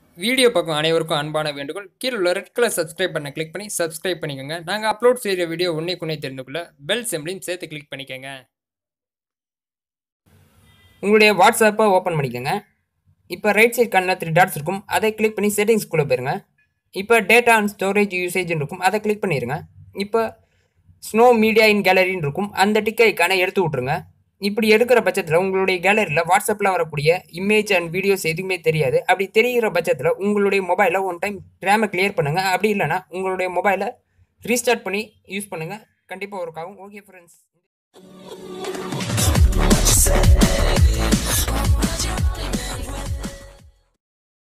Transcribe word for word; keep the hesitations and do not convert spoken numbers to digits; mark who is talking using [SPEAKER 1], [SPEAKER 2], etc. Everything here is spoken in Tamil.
[SPEAKER 1] வீடியோ பக்கம் அனைவருக்கும் அன்பான வேண்டுகோள். கீழே உள்ள ரெட் கலர் சப்ஸ்கிரைப் பண்ண கிளிக் பண்ணி சப்ஸ்கிரைப் பண்ணிக்கோங்க. நாங்கள் அப்லோட் செய்கிற வீடியோ உன்னைக்குன்னே தெரிந்துக்குள்ள பெல் சிம்பிளையும் சேர்த்து கிளிக் பண்ணிக்கோங்க.
[SPEAKER 2] உங்களுடைய வாட்ஸ்அப்பை ஓப்பன் பண்ணிக்கோங்க. இப்போ right side corner three dots இருக்கும், அதை கிளிக் பண்ணி செட்டிங்ஸ்குள்ளே போயிருங்க. இப்போ டேட்டா அண்ட் ஸ்டோரேஜ் யூசேஜ்னு இருக்கும், அதை கிளிக் பண்ணிடுங்க. இப்போ ஸ்னோ மீடியா இன் கேலரின்னு இருக்கும், அந்த டிக் ஐக்கானை எடுத்து விட்ருங்க. இப்படி எடுக்கிற பட்சத்தில் உங்களுடைய கேலரியில் வாட்ஸ்அப்பில் வரக்கூடிய இமேஜ் அண்ட் வீடியோஸ் எதுவுமே தெரியாது. அப்படி தெரிகிற பட்சத்தில் உங்களுடைய மொபைலை ஒன் டைம் ரேமை கிளியர் பண்ணுங்கள். அப்படி இல்லைனா உங்களுடைய மொபைலை ரீஸ்டார்ட் பண்ணி யூஸ் பண்ணுங்கள். கண்டிப்பாக ஒர்க் ஆகும். Okay friends.